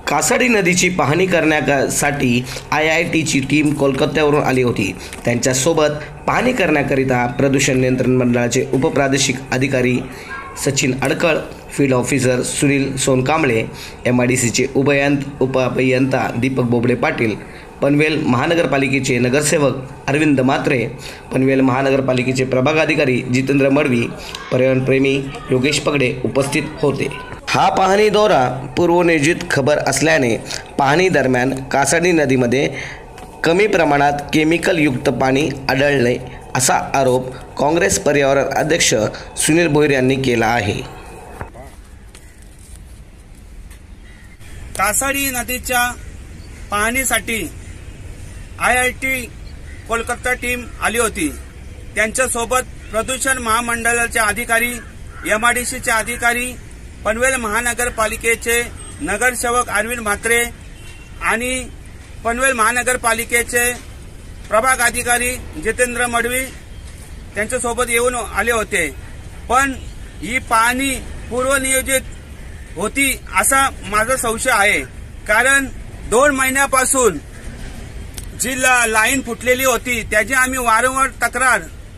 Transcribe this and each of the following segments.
कासाडी नदीची पाहणी करण्यासाठी IITची टीम कोलकात्यावरून आली होती। त्यांच्यासोबत पाहणी करण्याकरिता प्रदूषण नियंत्रण मंडळाचे उपप्रादेशिक अधिकारी सचिन अडकळ, फील्ड ऑफिसर सुनील सोनकांबळे, MIDCचे उपअभियंता दीपक बोबडे पाटील, पनवेल महानगरपालिकेचे नगरसेवक अरविंद मात्रे, पनवेल महानगरपालिकेचे प्रभाग अधिकारी जितेंद्र मडवी, पर्यावरणप्रेमी योगेश पगडे उपस्थित होते। हा पाहणी दौरा पूर्वनियोजित खबर असल्याने पाहणी दरम्यान कासाडी नदीमध्ये कमी प्रमाणात केमिकल युक्त पाणी आढळले असा आरोप काँग्रेस पर्यावरण अध्यक्ष सुनील भोईर यांनी केला आहे। कासाडी नदीच्या पाहणीसाठी IIT कोलकाता टीम आली होती। त्यांच्यासोबत प्रदूषण महामंडळाचे अधिकारी, MIDCचे अधिकारी, पनवेल महानगरपालिकेचे नगरसेवक अरविंद मात्रे आणि पनवेल महानगरपालिकेचे प्रभाग अधिकारी जितेंद्र मडवी त्यांच्यासोबत येऊन आले होते। पण ही पाहणी पूर्वनियोजित होती असा माझा संशय आहे, कारण 2 महिन्यापासून जी लाईन फुटलेली होती त्याची आम्ही वारंवार तक्रार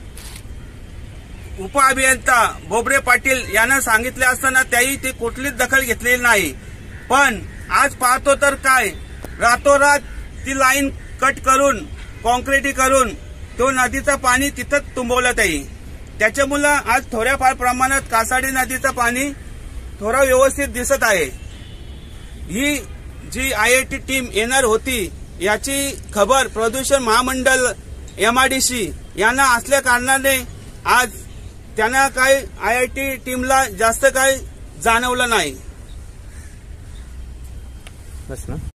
उपअभियंता बोबडे पाटील यांना सांगितले असताना त्याही ती कुठलीच दखल घेतलेली नाही। पण आज पाहतो तर काय, रातोरात ती लाईन कट करून कॉन्क्रिटीकरण तो नदीचं पाणी तिथंच तुंबवलं आहे। त्याच्यामुळे आज थोड्याफार प्रमाणात कासाडी नदीचं पाणी थोडं व्यवस्थित दिसत आहे। ही जी IIT टीम येणार होती याची खबर प्रदूषण महामंडळ MIDC यांना असल्या कारणाने आज त्यांना काही IIT टीमला जास्त काही जाणवलं नाही। बस ना।